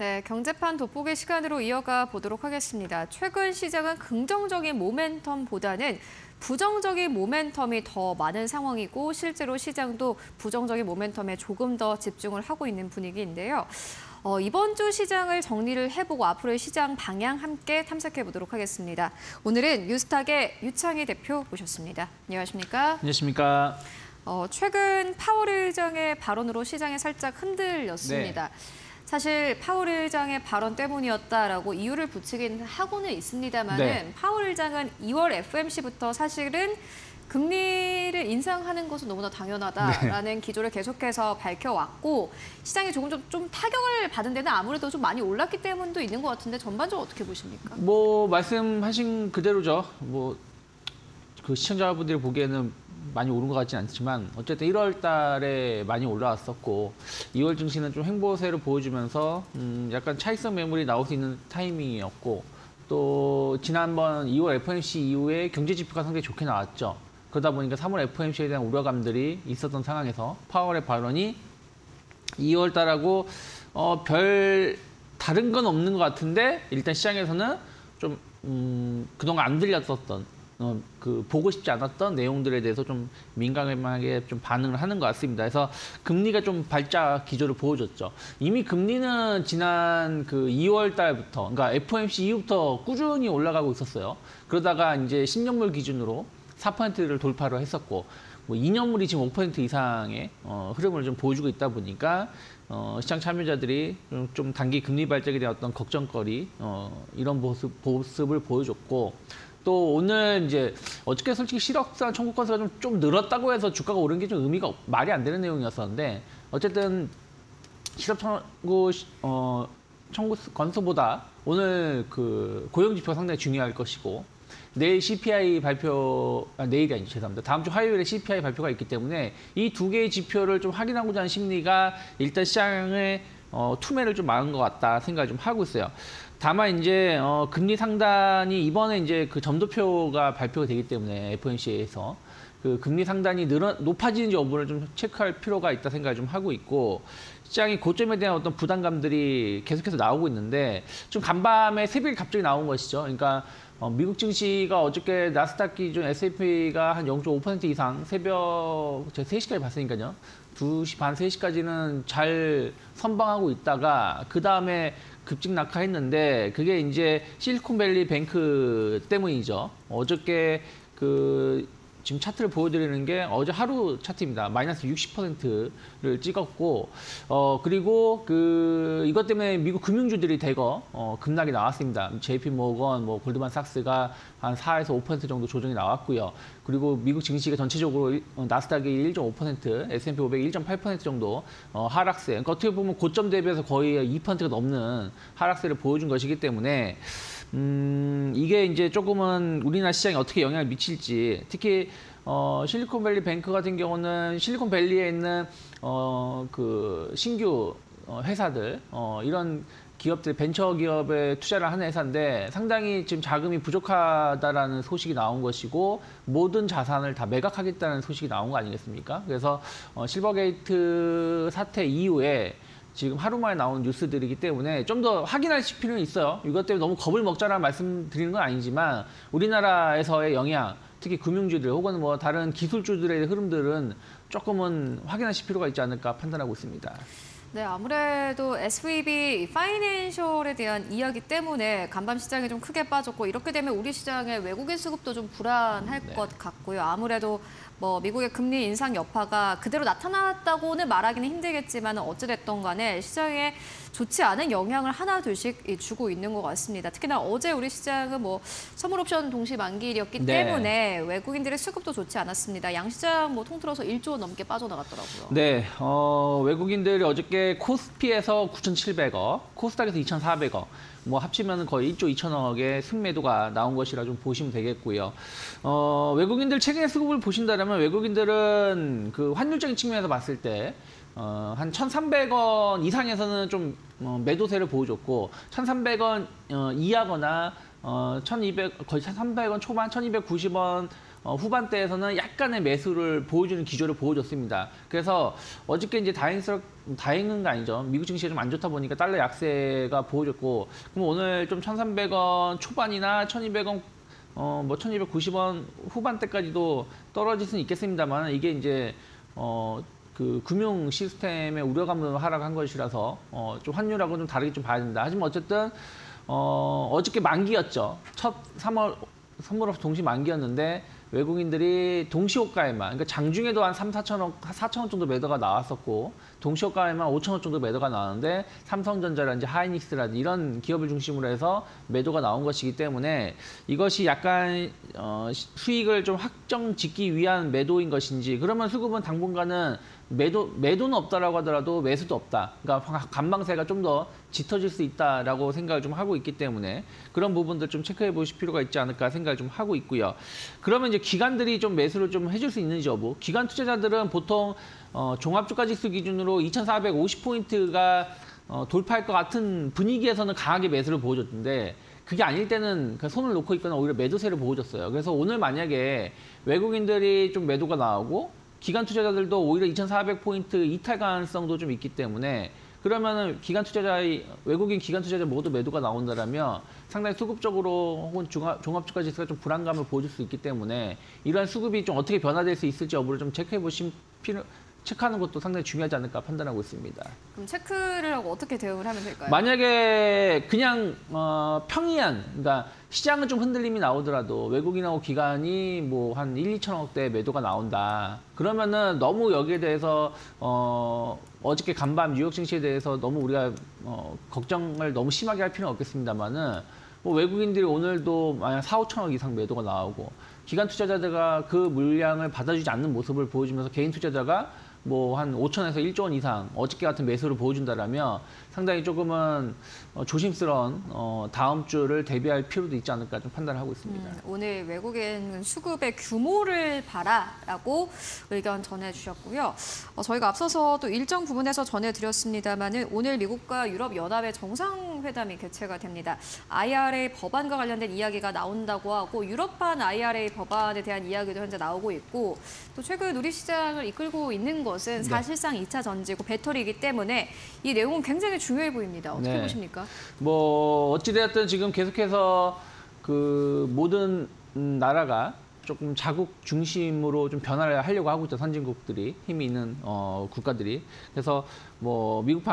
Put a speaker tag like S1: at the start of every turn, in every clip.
S1: 네, 경제판 돋보기 시간으로 이어가 보도록 하겠습니다. 최근 시장은 긍정적인 모멘텀보다는 부정적인 모멘텀이 더 많은 상황이고 실제로 시장도 부정적인 모멘텀에 조금 더 집중을 하고 있는 분위기인데요. 이번 주 시장을 정리를 해보고 앞으로의 시장 방향 함께 탐색해 보도록 하겠습니다. 오늘은 뉴스탁의 유창희 대표 모셨습니다. 안녕하십니까?
S2: 안녕하십니까?
S1: 최근 파월 의장의 발언으로 시장이 살짝 흔들렸습니다. 네. 사실 파월 의장의 발언 때문이었다라고 이유를 붙이긴 하고는 있습니다만 네. 파월 의장은 2월 FOMC부터 사실은 금리를 인상하는 것은 너무나 당연하다라는 네. 기조를 계속해서 밝혀왔고 시장이 조금 좀 타격을 받은 데는 아무래도 좀 많이 올랐기 때문도 있는 것 같은데 전반적으로 어떻게 보십니까?
S2: 말씀하신 그대로죠. 그 시청자분들이 보기에는 많이 오른 것 같지는 않지만 어쨌든 1월 달에 많이 올라왔었고 2월 증시는 좀 횡보세를 보여주면서 약간 차익성 매물이 나올 수 있는 타이밍이었고 또 지난번 2월 FOMC 이후에 경제 지표가 상당히 좋게 나왔죠. 그러다 보니까 3월 FOMC에 대한 우려감들이 있었던 상황에서 파월의 발언이 2월 달하고 별 다른 건 없는 것 같은데 일단 시장에서는 좀 그동안 안 들렸었던 보고 싶지 않았던 내용들에 대해서 좀 민감하게 좀 반응을 하는 것 같습니다. 그래서 금리가 좀 발작 기조를 보여줬죠. 이미 금리는 지난 그 2월 달부터, 그러니까 FOMC 이후부터 꾸준히 올라가고 있었어요. 그러다가 이제 10년물 기준으로 4%를 돌파를 했었고, 2년물이 지금 5% 이상의 흐름을 좀 보여주고 있다 보니까 시장 참여자들이 좀 단기 금리 발작에 대한 어떤 걱정거리 이런 모습을 보여줬고. 또 오늘 이제 어저께 솔직히 실업자 청구 건수가 좀 늘었다고 해서 주가가 오른 게 좀 의미가 말이 안 되는 내용이었었는데 어쨌든 실업 청구 건수보다 오늘 그 고용 지표가 상당히 중요할 것이고 내일 CPI 내일이 아니죠. 죄송합니다. 다음 주 화요일에 CPI 발표가 있기 때문에 이 두 개의 지표를 좀 확인하고자 하는 심리가 일단 시장의 투매를 좀 막은 것 같다 생각을 좀 하고 있어요. 다만 이제 금리 상단이 이번에 이제 그 점도표가 발표가 되기 때문에 FOMC에서 그 금리 상단이 높아지는지 여부를 좀 체크할 필요가 있다 생각을 좀 하고 있고 시장이 고점에 대한 어떤 부담감들이 계속해서 나오고 있는데 좀 간밤에 새벽에 갑자기 나온 것이죠. 그러니까 미국 증시가 어저께 나스닥 기준 S&P가 한 0.5% 이상 새벽 제가 3시까지 봤으니까요. 2시 반, 3시까지는 잘 선방하고 있다가 그 다음에 급직 낙하했는데 그게 이제 실리콘밸리 뱅크 때문이죠. 어저께 지금 차트를 보여드리는 게 어제 하루 차트입니다. 마이너스 60%를 찍었고 그리고 이것 때문에 미국 금융주들이 대거 급락이 나왔습니다. JP 모건, 골드만삭스가 한 4에서 5% 정도 조정이 나왔고요. 그리고 미국 증시가 전체적으로 나스닥이 1.5%, S&P 500이 1.8% 정도 하락세. 그러니까 어떻게 보면 고점 대비해서 거의 2%가 넘는 하락세를 보여준 것이기 때문에 이게 이제 조금은 우리나라 시장에 어떻게 영향을 미칠지 특히 실리콘밸리 뱅크 같은 경우는 실리콘밸리에 있는 그 신규 회사들 이런 기업들 벤처 기업에 투자를 하는 회사인데 상당히 지금 자금이 부족하다라는 소식이 나온 것이고 모든 자산을 다 매각하겠다는 소식이 나온 거 아니겠습니까? 그래서 실버게이트 사태 이후에 지금 하루 만에 나온 뉴스들이기 때문에 좀 더 확인할 필요는 있어요. 이것 때문에 너무 겁을 먹자라는 말씀 드리는 건 아니지만 우리나라에서의 영향, 특히 금융주들 혹은 다른 기술주들의 흐름들은 조금은 확인하실 필요가 있지 않을까 판단하고 있습니다.
S1: 네, 아무래도 SVB 파이낸셜에 대한 이야기 때문에 간밤 시장이 좀 크게 빠졌고 이렇게 되면 우리 시장의 외국인 수급도 좀 불안할 것 같고요. 아무래도 미국의 금리 인상 여파가 그대로 나타났다고는 말하기는 힘들겠지만 어찌됐든 간에 시장에 좋지 않은 영향을 하나둘씩 주고 있는 것 같습니다. 특히나 어제 우리 시장은 선물 옵션 동시 만기일이었기 때문에 외국인들의 수급도 좋지 않았습니다. 양시장 통틀어서 1조 원 넘게 빠져나갔더라고요.
S2: 네, 외국인들이 어저께 코스피에서 9,700억, 코스닥에서 2,400억, 합치면 거의 1조 2천억의 순매도가 나온 것이라 좀 보시면 되겠고요. 외국인들 최근의 수급을 보신다면 외국인들은 그 환율적인 측면에서 봤을 때 한 1,300원 이상에서는 좀 매도세를 보여줬고 1,300원 이하거나 1,200 거의 1,300원 초반 1,290원 후반대에서는 약간의 매수를 보여주는 기조를 보여줬습니다. 그래서 어저께 이제 다행인 거 아니죠. 미국 증시가 좀 안 좋다 보니까 달러 약세가 보여줬고, 그럼 오늘 좀 1,300원 초반이나 1,200원 뭐 1,290원 후반대까지도 떨어질 수는 있겠습니다만, 이게 이제 그 금융 시스템의 우려감으로 하락한 것이라서 좀 환율하고 좀 다르게 좀 봐야 된다. 하지만 어쨌든 어저께 만기였죠. 첫 3월 선물업 동시 만기였는데 외국인들이 동시호가에만, 그러니까 장중에도 한 3, 4천원, 4천원 정도 매도가 나왔었고, 동시호가에만 5천원 정도 매도가 나왔는데, 삼성전자라든지 하이닉스라든지 이런 기업을 중심으로 해서 매도가 나온 것이기 때문에 이것이 약간 수익을 좀 확정 짓기 위한 매도인 것인지, 그러면 수급은 당분간은 매도는 없다라고 하더라도 매수도 없다. 그러니까 간방세가 좀 더 짙어질 수 있다라고 생각을 좀 하고 있기 때문에 그런 부분들 좀 체크해 보실 필요가 있지 않을까 생각을 좀 하고 있고요. 그러면 이제 기관들이 좀 매수를 좀 해줄 수 있는지 여부. 기관 투자자들은 보통 종합주가지수 기준으로 2,450포인트가 돌파할 것 같은 분위기에서는 강하게 매수를 보여줬는데, 그게 아닐 때는 손을 놓고 있거나 오히려 매도세를 보여줬어요. 그래서 오늘 만약에 외국인들이 좀 매도가 나오고 기관 투자자들도 오히려 2,400포인트 이탈 가능성도 좀 있기 때문에, 그러면은 외국인 기관 투자자 모두 매도가 나온다라면 상당히 수급적으로 혹은 종합주가지수가 좀 불안감을 보여줄 수 있기 때문에, 이러한 수급이 좀 어떻게 변화될 수 있을지 여부를 좀 체크하는 것도 상당히 중요하지 않을까 판단하고 있습니다.
S1: 그럼 체크를 하고 어떻게 대응을 하면 될까요?
S2: 만약에 그냥 평이한, 그러니까 시장은 좀 흔들림이 나오더라도 외국인하고 기관이 뭐 한 1, 2천억대 매도가 나온다. 그러면은 너무 여기에 대해서 어저께 간밤 뉴욕 증시에 대해서 너무 우리가 걱정을 너무 심하게 할 필요는 없겠습니다만은, 뭐 외국인들이 오늘도 만약 4, 5천억 이상 매도가 나오고 기관 투자자들과 그 물량을 받아주지 않는 모습을 보여주면서 개인 투자자가 뭐 한 5천에서 1조 원 이상 어저께 같은 매수를 보여준다라면 상당히 조금은 조심스러운 다음 주를 대비할 필요도 있지 않을까 좀 판단하고 있습니다.
S1: 오늘 외국인 수급의 규모를 봐라라고 의견 전해주셨고요. 저희가 앞서서 또 일정 부분에서 전해드렸습니다만은 오늘 미국과 유럽 연합의 정상회담이 개최가 됩니다. IRA 법안과 관련된 이야기가 나온다고 하고, 유럽판 IRA 법안에 대한 이야기도 현재 나오고 있고, 또 최근 우리 시장을 이끌고 있는 것은 사실상 2차 전지고 배터리이기 때문에 이 내용은 굉장히 중요해 보입니다. 어떻게 보십니까?
S2: 뭐 어찌되었든 지금 계속해서 그 모든 나라가 조금 자국 중심으로 좀 변화를 하려고 하고 있죠. 선진국들이, 힘이 있는 국가들이. 그래서 뭐 미국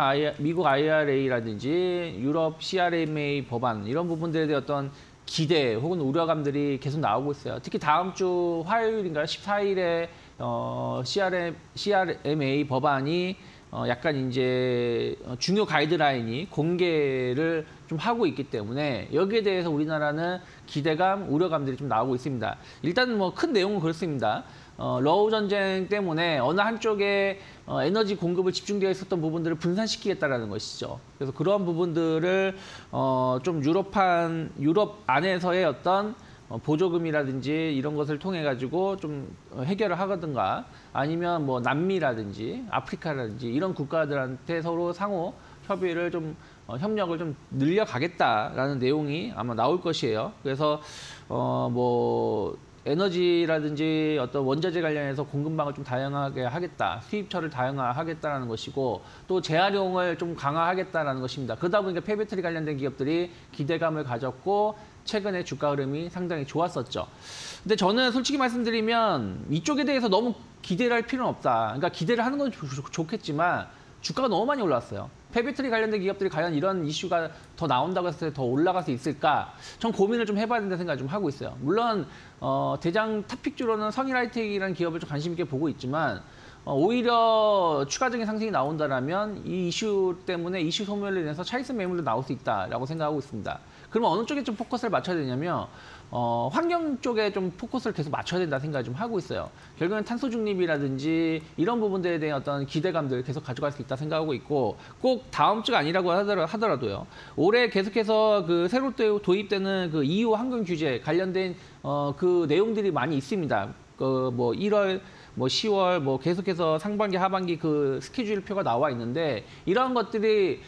S2: IRA라든지 유럽 CRMA 법안 이런 부분들에 대한 어떤 기대 혹은 우려감들이 계속 나오고 있어요. 특히 다음 주 화요일인가요? 14일에 CRMA 법안이 약간 이제 중요 가이드라인이 공개를 좀 하고 있기 때문에 여기에 대해서 우리나라는 기대감, 우려감들이 좀 나오고 있습니다. 일단 뭐 큰 내용은 그렇습니다. 러우 전쟁 때문에 어느 한쪽에 에너지 공급을 집중되어 있었던 부분들을 분산시키겠다라는 것이죠. 그래서 그러한 부분들을 좀 유럽 안에서의 어떤 보조금이라든지 이런 것을 통해 가지고 좀 해결을 하거든가, 아니면 뭐 남미라든지 아프리카라든지 이런 국가들한테 서로 상호 협의를 좀 협력을 좀 늘려가겠다라는 내용이 아마 나올 것이에요. 그래서 뭐 에너지라든지 어떤 원자재 관련해서 공급망을 좀 다양하게 하겠다, 수입처를 다양화하겠다라는 것이고, 또 재활용을 좀 강화하겠다라는 것입니다. 그러다 보니까 폐배터리 관련된 기업들이 기대감을 가졌고 최근에 주가 흐름이 상당히 좋았었죠. 근데 저는 솔직히 말씀드리면 이쪽에 대해서 너무 기대를 할 필요는 없다. 그러니까 기대를 하는 건 좋겠지만 주가가 너무 많이 올랐어요. 폐배터리 관련된 기업들이 과연 이런 이슈가 더 나온다고 했을 때 더 올라갈 수 있을까? 전 고민을 좀 해봐야 된다는 생각을 좀 하고 있어요. 물론 대장 탑픽주로는 성일하이텍이라는 기업을 좀 관심 있게 보고 있지만, 오히려 추가적인 상승이 나온다라면 이 이슈 때문에 이슈 소멸로 인해서 차익선 매물도 나올 수 있다라고 생각하고 있습니다. 그러면 어느 쪽에 좀 포커스를 맞춰야 되냐면 환경 쪽에 좀 포커스를 계속 맞춰야 된다 생각을 좀 하고 있어요. 결국엔 탄소 중립이라든지 이런 부분들에 대한 어떤 기대감들 계속 가져갈 수 있다 생각하고 있고, 꼭 다음 주가 아니라고 하더라도요. 올해 계속해서 그 새로 도입되는 그 EU 환경 규제 관련된 그 내용들이 많이 있습니다. 뭐 1월, 뭐 10월, 뭐 계속해서 상반기, 하반기 그 스케줄표가 나와 있는데, 이런 것들이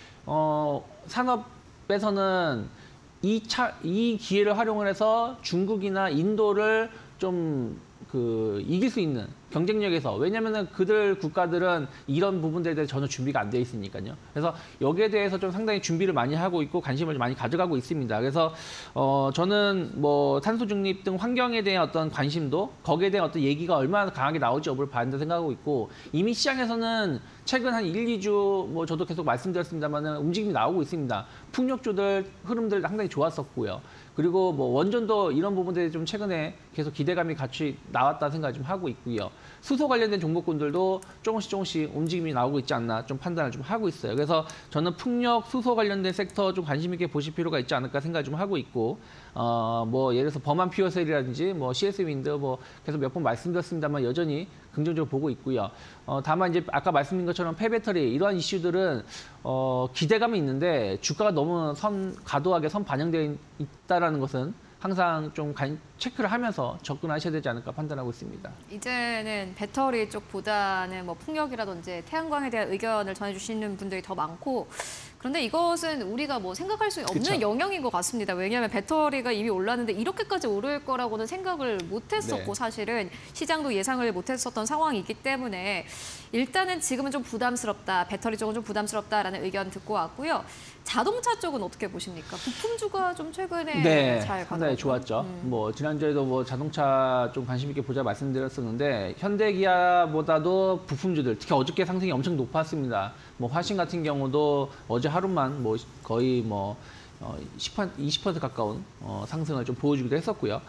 S2: 산업에서는 이 기회를 활용을 해서 중국이나 인도를 좀 그 이길 수 있는 경쟁력에서 왜냐면은 그들 국가들은 이런 부분들에 대해서 전혀 준비가 안 돼 있으니까요. 그래서 여기에 대해서 좀 상당히 준비를 많이 하고 있고 관심을 많이 가져가고 있습니다. 그래서 저는 뭐 탄소 중립 등 환경에 대한 어떤 관심도 거기에 대한 어떤 얘기가 얼마나 강하게 나올지 여부를 봐야 된다 생각하고 있고 이미 시장에서는 최근 한 1, 2주 뭐 저도 계속 말씀드렸습니다만은 움직임이 나오고 있습니다. 풍력주들 흐름들 상당히 좋았었고요. 그리고 뭐 원전도 이런 부분들이 좀 최근에 계속 기대감이 같이 나왔다 생각을 좀 하고 있고요. 수소 관련된 종목군들도 조금씩 움직임이 나오고 있지 않나 좀 판단을 좀 하고 있어요. 그래서 저는 풍력, 수소 관련된 섹터 좀 관심 있게 보실 필요가 있지 않을까 생각을 좀 하고 있고 뭐 예를 들어서 범한 퓨어셀이라든지 뭐 CS 윈드 뭐 계속 몇 번 말씀드렸습니다만 여전히 긍정적으로 보고 있고요. 다만 이제 아까 말씀드린 것처럼 폐배터리 이러한 이슈들은 기대감이 있는데 주가가 너무 과도하게 반영되어 있다라는 것은 항상 좀 체크를 하면서 접근하셔야 되지 않을까 판단하고 있습니다.
S1: 이제는 배터리 쪽보다는 뭐 풍력이라든지 태양광에 대한 의견을 전해주시는 분들이 더 많고 그런데 이것은 우리가 뭐 생각할 수 없는
S2: 그쵸.
S1: 영역인 것 같습니다. 왜냐하면 배터리가 이미 올랐는데 이렇게까지 오를 거라고는 생각을 못했었고
S2: 네.
S1: 사실은 시장도 예상을 못했었던 상황이기 때문에 일단은 지금은 좀 부담스럽다. 배터리 쪽은 좀 부담스럽다라는 의견 듣고 왔고요. 자동차 쪽은 어떻게 보십니까? 부품주가 좀 최근에
S2: 네,
S1: 잘
S2: 상당히
S1: 가더라고요.
S2: 좋았죠. 뭐 지난주에도 뭐 자동차 좀 관심 있게 보자 말씀드렸었는데 현대기아보다도 부품주들 특히 어저께 상승이 엄청 높았습니다. 뭐 화신 같은 경우도 어제 하루만 뭐 거의 뭐 20% 가까운 상승을 좀 보여주기도 했었고요.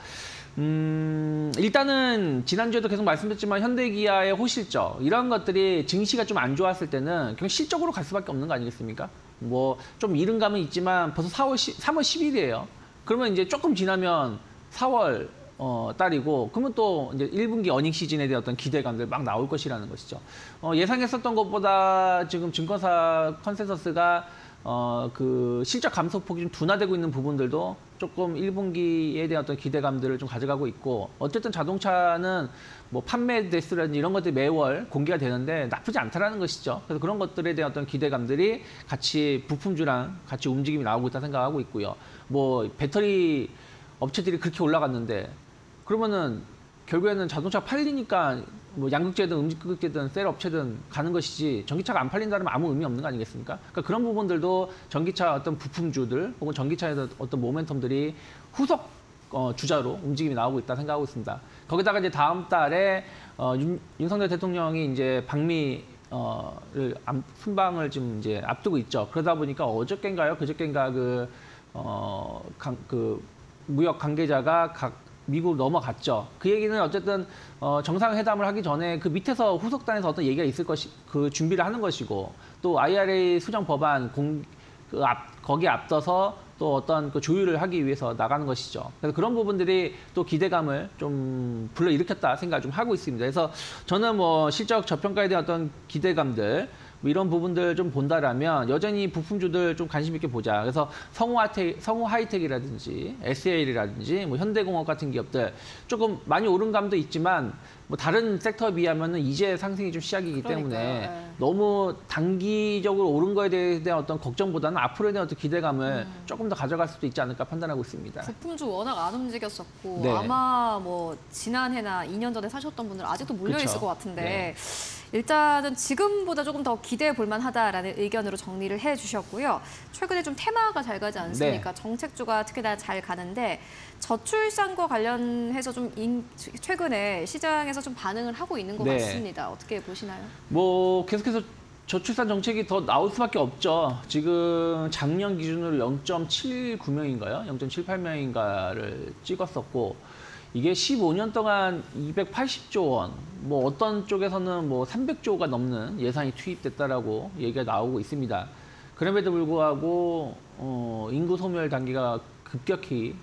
S2: 일단은 지난주에도 계속 말씀드렸지만 현대기아의 호실적 이런 것들이 증시가 좀 안 좋았을 때는 그냥 실적으로 갈 수밖에 없는 거 아니겠습니까? 뭐 좀 이른 감은 있지만 벌써 3월 10일이에요. 그러면 이제 조금 지나면 4월 달이고 그러면 또 이제 1분기 어닝 시즌에 대한 어떤 기대감들 막 나올 것이라는 것이죠. 예상했었던 것보다 지금 증권사 컨센서스가 그 실적 감소폭이 좀 둔화되고 있는 부분들도 조금 1분기에 대한 어떤 기대감들을 좀 가져가고 있고 어쨌든 자동차는 뭐 판매 대수라든지 이런 것들이 매월 공개가 되는데 나쁘지 않다라는 것이죠. 그래서 그런 것들에 대한 어떤 기대감들이 같이 부품주랑 같이 움직임이 나오고 있다 생각하고 있고요. 뭐 배터리 업체들이 그렇게 올라갔는데 그러면은 결국에는 자동차 팔리니까 뭐 양극재든 음극재든 셀 업체든 가는 것이지 전기차가 안 팔린다면 아무 의미 없는 거 아니겠습니까? 그러니까 그런 부분들도 전기차 어떤 부품주들 혹은 전기차의 어떤 모멘텀들이 후속 주자로 움직임이 나오고 있다 생각하고 있습니다. 거기다가 이제 다음 달에 윤석열 대통령이 이제 방미 순방을 지금 이제 앞두고 있죠. 그러다 보니까 어저께인가요? 그저께인가 그 무역 관계자가 미국 넘어갔죠. 그 얘기는 어쨌든 정상회담을 하기 전에 그 밑에서 후속단에서 어떤 얘기가 있을 그 준비를 하는 것이고 또 IRA 수정 법안 거기에 앞서서 또 어떤 그 조율을 하기 위해서 나가는 것이죠. 그래서 그런 부분들이 또 기대감을 좀 불러일으켰다 생각을 좀 하고 있습니다. 그래서 저는 뭐 실적 저평가에 대한 어떤 기대감들 뭐 이런 부분들 좀 본다라면 여전히 부품주들 좀 관심 있게 보자. 그래서 성우 하이텍이라든지 SAL이라든지 뭐 현대공업 같은 기업들 조금 많이 오른 감도 있지만 뭐 다른 섹터에 비하면은 이제 상승이 좀 시작이기 때문에
S1: 네.
S2: 너무 단기적으로 오른 거에 대한 어떤 걱정보다는 앞으로에 대한 어떤 기대감을 조금 더 가져갈 수도 있지 않을까 판단하고 있습니다.
S1: 부품주 워낙 안 움직였었고
S2: 네.
S1: 아마 뭐 지난해나 2년 전에 사셨던 분들 아직도 몰려 있을
S2: 그쵸.
S1: 것 같은데
S2: 네.
S1: 일단은 지금보다 조금 더 기대해 볼 만하다라는 의견으로 정리를 해 주셨고요. 최근에 좀 테마가 잘 가지 않습니까?
S2: 네.
S1: 정책주가 특히나 잘 가는데 저출산과 관련해서 좀 최근에 시장에서 좀 반응을 하고 있는 것
S2: 네.
S1: 같습니다. 어떻게 보시나요?
S2: 뭐 계속해서 저출산 정책이 더 나올 수밖에 없죠. 지금 작년 기준으로 0.79명인가요? 0.78명인가를 찍었었고 이게 15년 동안 280조 원, 뭐 어떤 쪽에서는 뭐 300조가 넘는 예산이 투입됐다라고 얘기가 나오고 있습니다. 그럼에도 불구하고 인구 소멸 단계가 급격히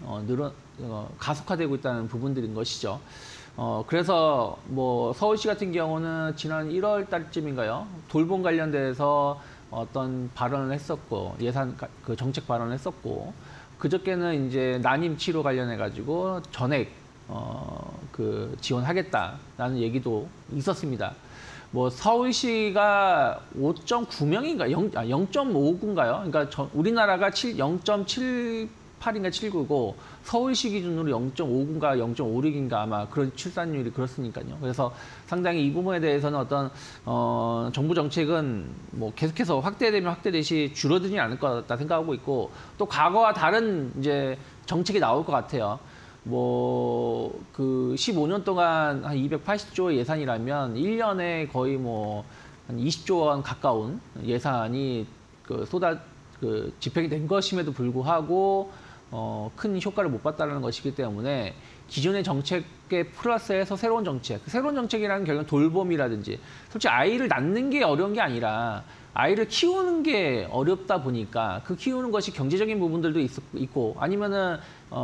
S2: 가속화되고 있다는 부분들인 것이죠. 그래서 뭐 서울시 같은 경우는 지난 1월 달쯤인가요? 돌봄 관련돼서 어떤 발언을 했었고 그 정책 발언을 했었고 그저께는 이제 난임 치료 관련해 가지고 전액 그 지원하겠다라는 얘기도 있었습니다. 뭐 서울시가 5.9명인가 0.59인가요? 그러니까 우리나라가 0.7 0.8인가 79고 서울시 기준으로 0.59인가 0.56인가 아마 그런 출산율이 그렇으니까요. 그래서 상당히 이 부분에 대해서는 어떤 정부 정책은 뭐 계속해서 확대되면 확대되시 줄어들지 않을 것 같다 생각하고 있고 또 과거와 다른 이제 정책이 나올 것 같아요. 뭐 그 15년 동안 한 280조 예산이라면 1년에 거의 뭐 한 20조 원 가까운 예산이 집행이 된 것임에도 불구하고 큰 효과를 못 봤다는 것이기 때문에 기존의 정책에 플러스해서 새로운 정책, 새로운 정책이라는 결국은 돌봄이라든지 솔직히 아이를 낳는 게 어려운 게 아니라 아이를 키우는 게 어렵다 보니까 그 키우는 것이 경제적인 부분들도 있고 아니면은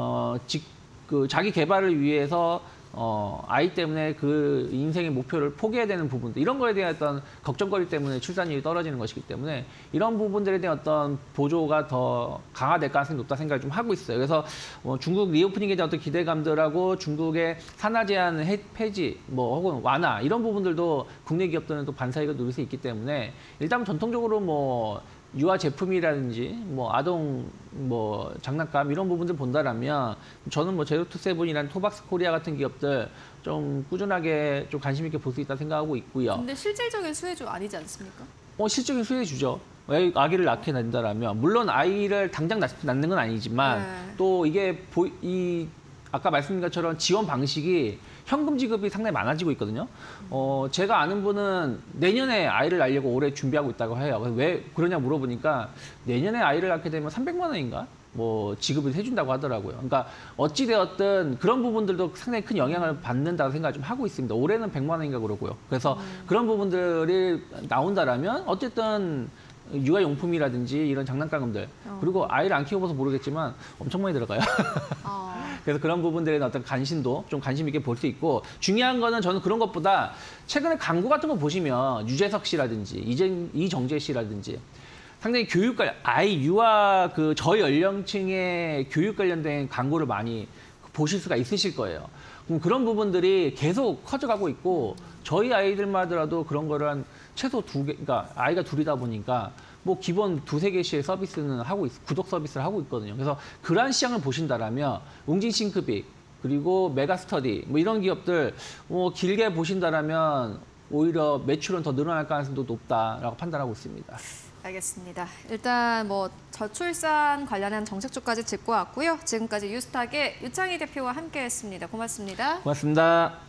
S2: 자기 개발을 위해서 아이 때문에 그 인생의 목표를 포기해야 되는 부분들 이런 거에 대한 어떤 걱정거리 때문에 출산율이 떨어지는 것이기 때문에 이런 부분들에 대한 어떤 보조가 더 강화될 가능성이 높다 생각을 좀 하고 있어요. 그래서 중국 리오프닝에 대한 어떤 기대감들하고 중국의 산하 제한 폐지 혹은 완화 이런 부분들도 국내 기업들은 또 반사이익을 누릴 수 있기 때문에 일단 전통적으로 유아 제품이라든지 아동 장난감 이런 부분들 본다라면 저는 제로투세븐이라는 토박스 코리아 같은 기업들 좀 꾸준하게 좀 관심 있게 볼 수 있다 생각하고 있고요.
S1: 근데 실질적인 수혜주 아니지 않습니까?
S2: 실적인 수혜주죠. 아기를 낳게 된다라면 물론 아이를 당장 낳는 건 아니지만 또 이게 아까 말씀드린 것처럼 지원 방식이 현금 지급이 상당히 많아지고 있거든요. 제가 아는 분은 내년에 아이를 낳으려고 올해 준비하고 있다고 해요. 왜 그러냐 물어보니까 내년에 아이를 낳게 되면 300만 원인가? 지급을 해준다고 하더라고요. 그러니까 어찌되었든 그런 부분들도 상당히 큰 영향을 받는다고 생각을 좀 하고 있습니다. 올해는 100만 원인가 그러고요. 그래서 그런 부분들이 나온다라면 어쨌든 육아용품이라든지 이런 장난감들 그리고 아이를 안 키워봐서 모르겠지만 엄청 많이 들어가요. 그래서 그런 부분들에 대한 어떤 관심도 좀 관심 있게 볼 수 있고 중요한 거는 저는 그런 것보다 최근에 광고 같은 거 보시면 유재석 씨라든지 이정재 씨라든지 상당히 교육 관련 유아 저연령층의 교육 관련된 광고를 많이 보실 수가 있으실 거예요. 그럼 그런 부분들이 계속 커져가고 있고 저희 아이들만 하더라도 그런 거를 한 최소 2개, 그러니까 아이가 둘이다 보니까 기본 2-3개씩의 서비스는 구독 서비스를 하고 있거든요. 그래서 그러한 시장을 보신다라면 웅진싱크빅 그리고 메가스터디 이런 기업들 길게 보신다라면 오히려 매출은 더 늘어날 가능성도 높다라고 판단하고 있습니다.
S1: 알겠습니다. 일단 저출산 관련한 정책주까지 짚고 왔고요. 지금까지 유스탁의 유창희 대표와 함께했습니다. 고맙습니다.
S2: 고맙습니다.